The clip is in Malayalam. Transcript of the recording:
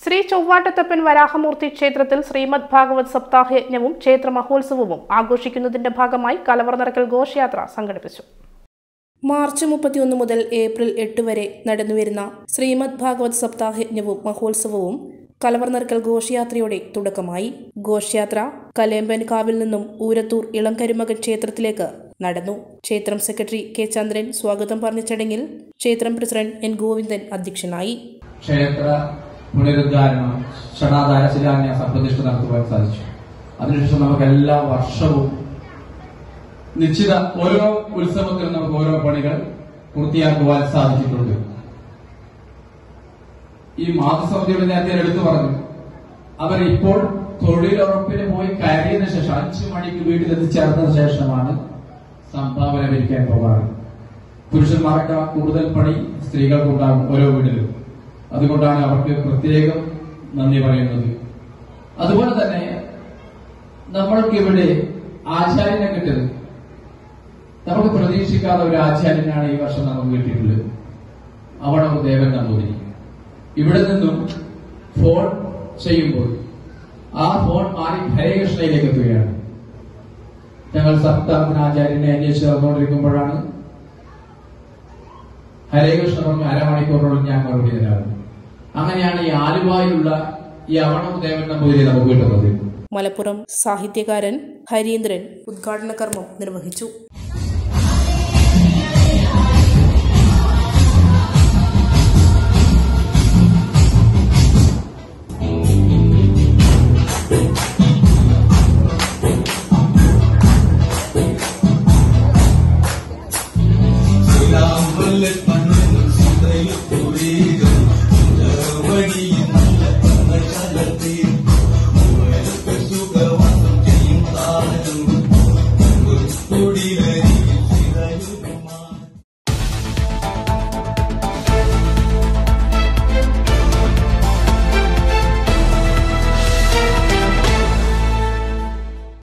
ശ്രീ ചൊവ്വാട്ടത്തപ്പൻ വരാഹമൂർത്തി ക്ഷേത്രത്തിൽ ശ്രീമദ് ഭാഗവത് സപ്താഹയജ്ഞവും ക്ഷേത്ര മഹോത്സവവും ആഘോഷിക്കുന്നതിന്റെ ഭാഗമായി കലവർ നിറയ്ക്കൽ ഘോഷയാത്ര സംഘടിപ്പിച്ചു. മാർച്ച് 31 മുതൽ ഏപ്രിൽ 8 വരെ നടന്നുവരുന്ന ശ്രീമദ് ഭാഗവത് സപ്താഹയജ്ഞവും മഹോത്സവവും കലവർ നിറയ്ക്കൽ ഘോഷയാത്രയോടെ തുടക്കമായി. ഘോഷയാത്ര കലേമ്പൻകാവിൽ നിന്നും ഊരത്തൂർ ഇളംകരുമകൻ ക്ഷേത്രത്തിലേക്ക് നടന്നു. ക്ഷേത്രം സെക്രട്ടറി കെ ചന്ദ്രൻ സ്വാഗതം പറഞ്ഞ ചടങ്ങിൽ ക്ഷേത്രം പ്രസിഡന്റ് എൻ ഗോവിന്ദൻ അധ്യക്ഷനായി. ക്ഷേത്ര പുനരുദ്ധാരണം ക്ഷണാധാര ശിലാന്യാസ പ്രതിഷ്ഠ നടത്തുവാൻ സാധിച്ചു. അതിനുശേഷം നമുക്ക് എല്ലാ വർഷവും നിശ്ചിത ഓരോ ഉത്സവത്തിനും നമുക്ക് ഓരോ പണികൾ പൂർത്തിയാക്കുവാൻ സാധിച്ചിട്ടുണ്ട്. ഈ മാതൃസമിതിയുടെ നേരത്തെ എടുത്തു പറഞ്ഞു, അവർ ഇപ്പോൾ തൊഴിലുറപ്പിന് പോയി കയറിയതിനു ശേഷം 5 മണിക്ക് വീട്ടിലെത്തിച്ചേർന്നതിന് ശേഷമാണ് സംഭാവന പിരിക്കാൻ പോകാറ്. പുരുഷന്മാർക്ക് കൂടുതൽ പണി സ്ത്രീകൾക്കുണ്ടാകും ഓരോ വീട്ടിലും. അതുകൊണ്ടാണ് അവർക്ക് പ്രത്യേകം നന്ദി പറയുന്നത്. അതുപോലെ തന്നെ നമ്മൾക്ക് ഇവിടെ ആചാര്യനെ കിട്ടിയത് നമുക്ക് പ്രതീക്ഷിക്കാത്ത ഒരു ആചാര്യനാണ് ഈ വർഷം നമുക്ക് കിട്ടിയിട്ടുള്ളത്. അവണവ് ദേവൻ നമ്പൂതിരി. ഇവിടെ നിന്നും ഫോൺ ചെയ്യുമ്പോൾ ആ ഫോൺ മാറി ഹരേകൃഷ്ണയിലേക്ക് എത്തുകയാണ്. ഞങ്ങൾ സപ്താഹത്തിന് ആചാര്യനെ അന്വേഷിച്ച് നടന്നുകൊണ്ടിരിക്കുമ്പോഴാണ് ഹരേകൃഷ്ണ പറഞ്ഞ അരമണിക്കൂറിനുള്ളിൽ ഞാൻ മറുപടി തരാറ്. അങ്ങനെയാണ് ഈ ആലുവായിലുള്ള ഈ അവണവ് ദേവൻ നമ്പൂതിരി നമുക്ക് കിട്ടുന്നത്. മലപ്പുറം സാഹിത്യകാരൻ ഹരീന്ദ്രൻ ഉദ്ഘാടന കർമ്മം നിർവഹിച്ചു.